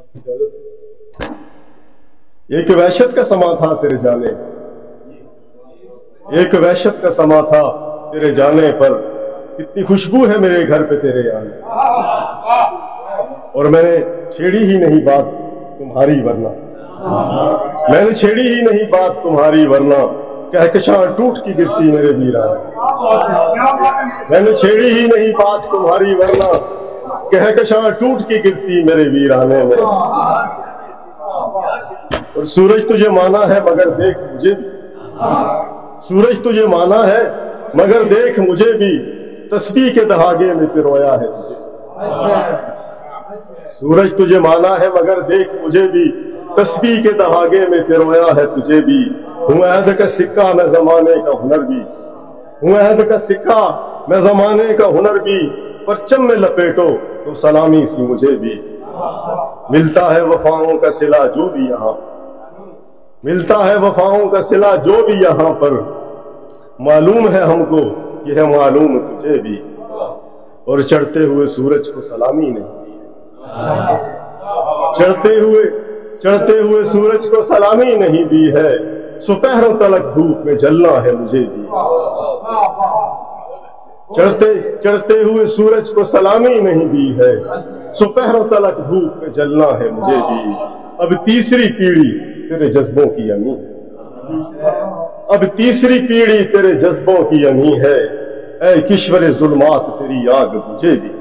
ایک وحشت کا سما تھا تیرے جانے، ایک وحشت کا سما تھا تیرے جانے پر، کتنی خوشبو ہے میرے گھر پہ تیرے آنے، اور میں نے چھیڑی ہی نہیں بات تمہاری ورنہ، میں نے چھیڑی ہی نہیں بات تمہاری ورنہ، کہکشاں ٹوٹ کی گرتی میرے ویرانے، میں نے چھیڑی ہی نہیں بات تمہاری ورنہ، کہکشاں ٹوٹ کی گرتی میرے ویرانے میں۔ اور سورج تجھے مانا ہے مگر دیکھ مجھے بھی، سورج تجھے مانا ہے مگر دیکھ مجھے بھی، تسبیح کے دہاگے میں پرویا ہے تجھے، سورج تجھے مانا ہے مگر دیکھ مجھے بھی، تسبیح کے دہاگے میں پرویا ہے تجھے بھی، ہوں عہد کا سکہ میں زمانے کا ہنر بھی، ہوں عہد کا سکہ میں زمانے کا ہنر بھی، پرچم میں لپیٹو تو سلامی سی مجھے بھی، ملتا ہے وفاؤں کا صلہ جو بھی یہاں، ملتا ہے وفاؤں کا صلہ جو بھی یہاں پر، معلوم ہے ہم کو یہ ہے معلوم تجھے بھی، اور چڑھتے ہوئے سورج کو سلامی نہیں دی، چڑھتے ہوئے سورج کو سلامی نہیں دی ہے، سپہروں تلک دھوپ میں جلنا ہے مجھے بھی، چڑھتے ہوئے سورج کو سلامی نہیں دی ہے، سپہروں تلک دھوپ میں جلنا ہے مجھے بھی، اب تیسری پیڑھی تیرے جذبوں کی امی ہے، اب تیسری پیڑھی تیرے جذبوں کی امی ہے، اے کشور ظلمات تیری آگ مجھے بھی۔